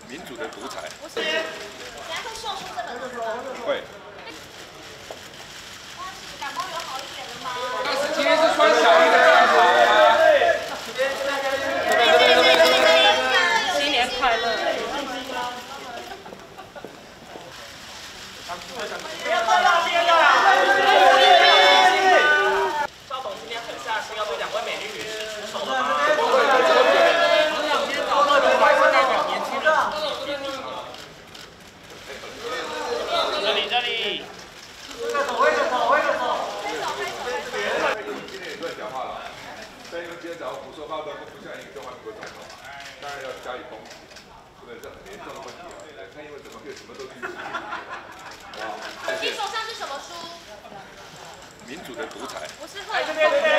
民主的独裁。 不是，等下会秀出这本书吗？ 会。 感冒有好一点了吗？ 但是今天是穿小衣的战袍啊！ 新年快乐！ 不要看那边了。赵董今天狠下心要对两位美丽女士出手了吗？ 这里。 今天也乱讲话了，但因为今天早上胡说八道，不像一个中华民国总统，当然要加以攻击，这个是很严重的问题啊！蔡英文怎么可以什么都支持？ 你手上是什么书？ 民主的独裁。 不是会。